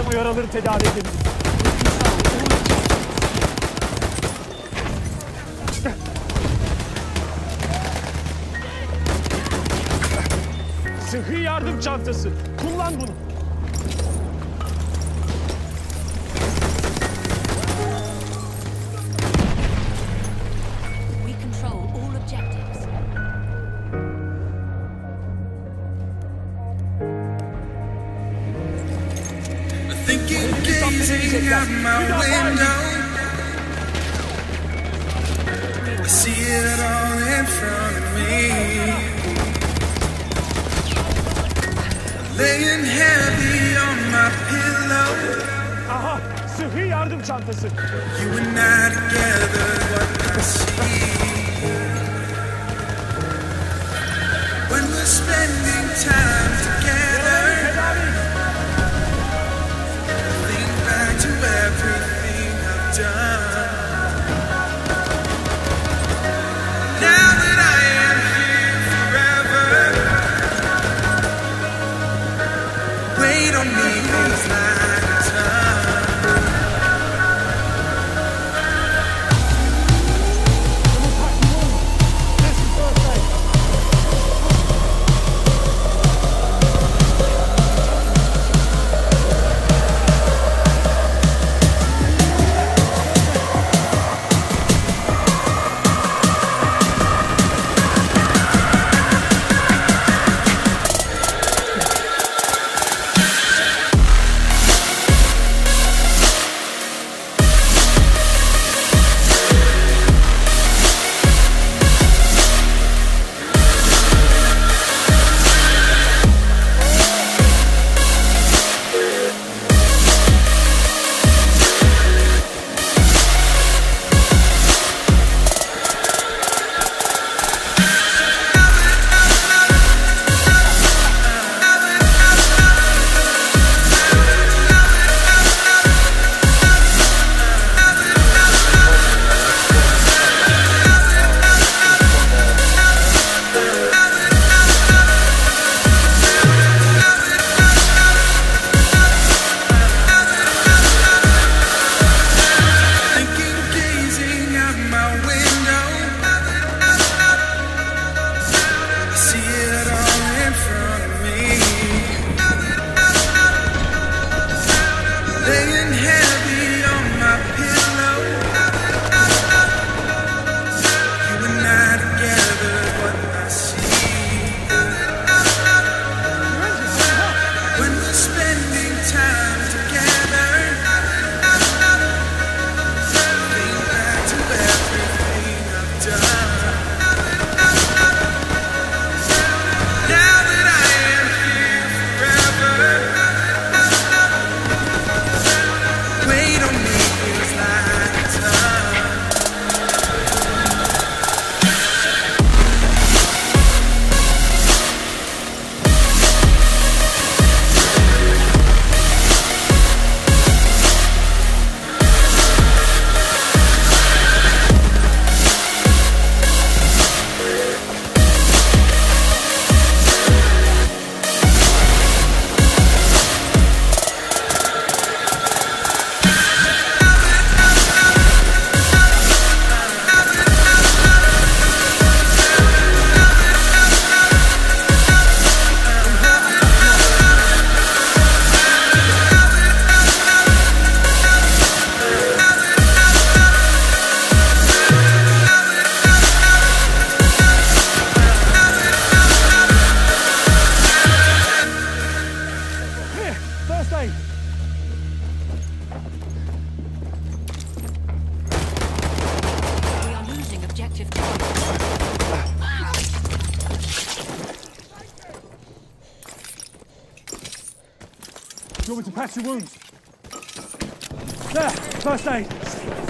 O yaraları tedavi edebiliriz. Sıhhi yardım çantası. Kullan bunu. We control all objectives. Thinking, gazing out my window, I see it all in front of me, laying heavy on my pillow. Aha! Sıhhi yardım çantası. You and I together, what I see, when we're spending time together. To everything I've done. Now that I am here forever, wait on me feels like a ton. Laying heavy on my pillow, you and I together, what I see, when we're spending time together, think back to everything I've done. Now that I am here forever, wait on me feels like a ton. First aid. We are losing objective control. Do you want me to patch your wounds? There, first aid.